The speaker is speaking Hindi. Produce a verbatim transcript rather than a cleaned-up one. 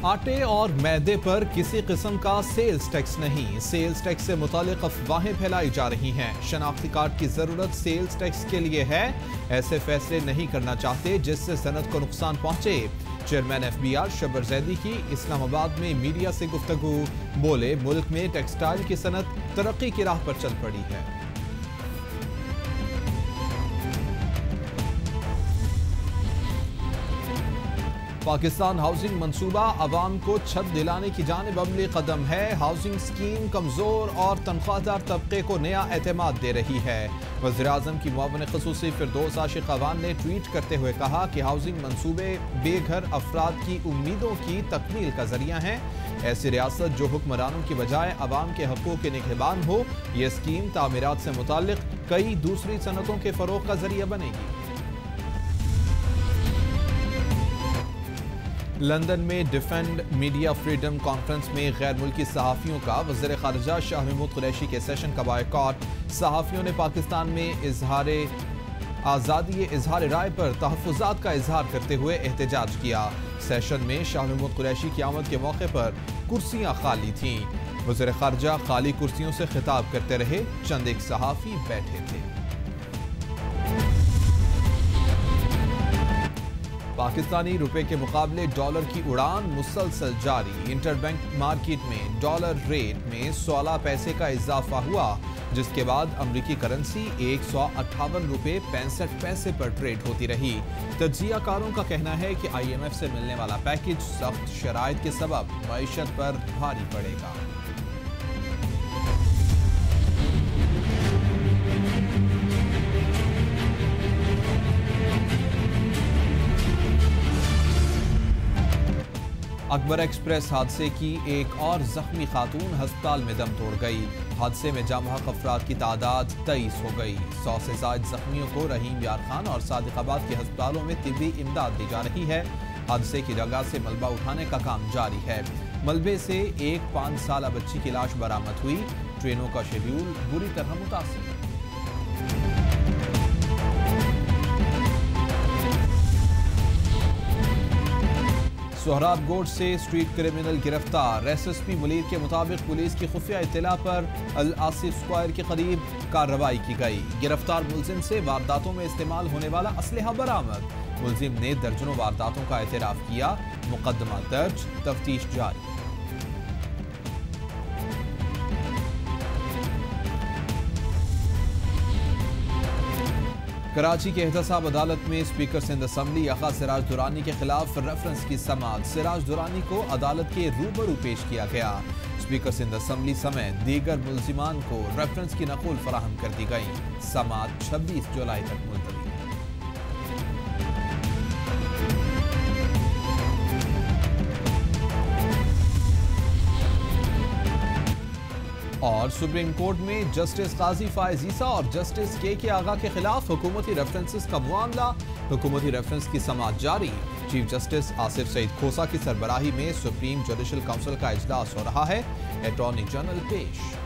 आटे और मैदे पर किसी किस्म का सेल्स टैक्स नहीं। सेल्स टैक्स से मुतालिक अफवाहें फैलाई जा रही हैं। शनाख्ती कार्ड की जरूरत सेल्स टैक्स के लिए है। ऐसे फैसले नहीं करना चाहते जिससे सनत को नुकसान पहुंचे। Chairman F B R Shabbar Zaidi की इस्लामाबाद में मीडिया से गुफ्तगू। बोले, मुल्क में टेक्सटाइल की सनत तरक्की की राह पर चल पड़ी है। पाकिस्तान हाउसिंग मंसूबा अवाम को छत दिलाने की जानिब अमली कदम है। हाउसिंग स्कीम कमजोर और तनख्वाहदार तबके को नया एतमाद दे रही है। वज़ीर आज़म की मुआविन ख़ुसूसी फिरदौस आशिक अवान ने ट्वीट करते हुए कहा कि हाउसिंग मंसूबे बेघर अफराद की उम्मीदों की तकमील का जरिया हैं। ऐसी रियासत जो हुक्मरानों की बजाय अवाम के हकूक़ के निगहबान हो। ये स्कीम तामीरात से मुताल्लिक कई दूसरी सनतों के फ़रोग़ का जरिया बनेगी। लंदन में डिफेंड मीडिया फ्रीडम कॉन्फ्रेंस में गैर मुल्की सहाफ़ियों का वज़ीर ख़ारिजा शाह महमूद कुरैशी के सेशन का बायकॉट। सहाफ़ियों ने पाकिस्तान में इजहार आज़ादी इजहार राय पर तहफ़्फ़ुज़ात का इजहार करते हुए एहतजाज किया। सेशन में शाह महमूद कुरैशी की आमद के मौके पर कुर्सियाँ खाली थीं। वज़ीर ख़ारिजा खाली कुर्सियों से खिताब करते रहे। चंद एक सहाफ़ी बैठे थे। पाकिस्तानी रुपए के मुकाबले डॉलर की उड़ान मुसलसल जारी। इंटरबैंक मार्केट में डॉलर रेट में सोलह पैसे का इजाफा हुआ, जिसके बाद अमरीकी करेंसी एक सौ अट्ठावन रुपये पैंसठ पैसे पर ट्रेड होती रही। तज्जियाकारों का कहना है कि आई एम एफ से मिलने वाला पैकेज सख्त शराइत के सबब मईशत पर भारी पड़ेगा। अकबर एक्सप्रेस हादसे की एक और जख्मी खातून अस्पताल में दम तोड़ गई। हादसे में जामहक अफराद की तादाद तेईस हो गई। सौ से ज्यादा जख्मियों को रहीम यार खान और सादिकाबाद के अस्पतालों में तिब्बी इमदाद दी जा रही है। हादसे की जगह से मलबा उठाने का काम जारी है। मलबे से एक पाँच साल बच्ची की लाश बरामद हुई। ट्रेनों का शेड्यूल बुरी तरह मुतासिर। सोहराबगोट से स्ट्रीट क्रिमिनल गिरफ्तार। एस एस पी मुलीर के मुताबिक पुलिस की खुफिया इत्तला पर अल आसिफ स्क्वायर के करीब कार्रवाई की गई। गिरफ्तार मुलजिम से वारदातों में इस्तेमाल होने वाला असलहा बरामद। मुलजिम ने दर्जनों वारदातों का एतराफ किया। मुकदमा दर्ज, तफ्तीश जारी। कराची के एहतसाब अदालत में स्पीकर सिंध असम्बली आका सिराज दुरानी के खिलाफ रेफरेंस की समाअत। सिराज दुरानी को अदालत के रूबरू पेश किया गया। स्पीकर सिंध असम्बली समेत दीगर मुल्जिमान को रेफरेंस की नकुल फराहम कर दी गई। समाअत छब्बीस जुलाई तक मुलतवी। और सुप्रीम कोर्ट में जस्टिस काजी फायज ईसा और जस्टिस के के आगा के खिलाफ हुकूमती रेफरेंसेस का मामला। हुकूमती रेफरेंस की समाअत जारी। चीफ जस्टिस आसिफ सईद खोसा की सरबराही में सुप्रीम जुडिशल काउंसिल का इजलास हो रहा है। अटॉर्नी जनरल पेश।